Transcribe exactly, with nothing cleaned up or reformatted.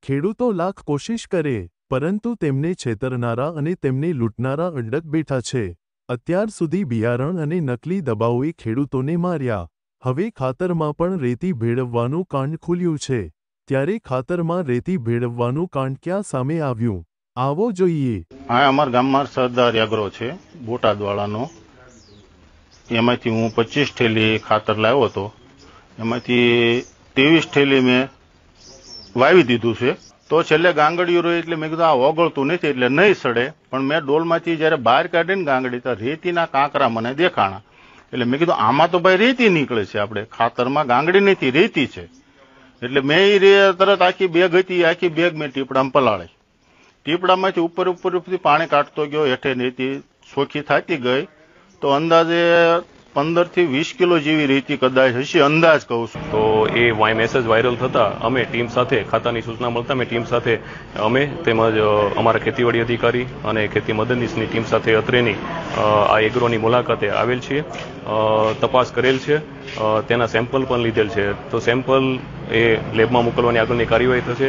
ખેડૂતો લાખ કોશિશ કરે પરંતુ તેમને છેતરનારા અને તેમને લૂંટનારા અડગ બેઠા છે। અત્યાર સુધી બિયારણ અને નકલી દબાઓએ ખેડૂતોને માર્યા। હવે ખાતરમાં પણ રેતી ભેળવવાનું કાંડ ખુલ્યું છે। ત્યારે ખાતરમાં રેતી ભેળવવાનું કાંડ ક્યાં સામે આવ્યું? આવો જોઈએ। હા, અમારા ગામમાં સરદાર એગ્રો છે બોટાદવાળાનો, એમાંથી હું પચીસ થેલી ખાતર લાવ્યો હતો। એમાંથી ત્રેવીસ થેલી મેં વાવી દીધું છે। તો છેલ્લે ગાંગડીઓ રહી એટલે મેં કીધું આ ઓગળતું નથી એટલે નહીં સડે, પણ મેં ડોલમાંથી જ્યારે બહાર કાઢીને ગાંગડી તો રેતીના કાંકરા મને દેખાણા। એટલે મેં કીધું આમાં તો ભાઈ રેતી નીકળે છે, આપણે ખાતરમાં ગાંગડી નથી રેતી છે। એટલે મેં એ તરત આખી બેગ હતી, આખી બેગ મેં ટીપડામાં પલાળી। ટીપડામાંથી ઉપર ઉપર ઉપરથી પાણી કાઢતો ગયો, હેઠે રેતી ચોખ્ખી થતી ગઈ તો અંદાજે પંદર થી વીસ કિલો જેવી રેતી કદાચ હશે, અંદાજ કહું છું। તો એ વાય મેસેજ વાયરલ થતા અમે ટીમ સાથે ખાતાની સૂચના મળતા અમે ટીમ સાથે અમે તેમજ અમારા ખેતીવાડી અધિકારી અને ખેતી મદદનીશની ટીમ સાથે અત્રેની આ એગ્રોની મુલાકાતે આવેલ છીએ, તપાસ કરેલ છે, તેના સેમ્પલ પણ લીધેલ છે। તો સેમ્પલ એ લેબમાં મોકલવાની આગળની કાર્યવાહી થશે।